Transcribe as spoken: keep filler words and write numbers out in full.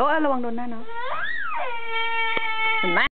อ้ระวังโดนหน้าเนาะเห็นไหม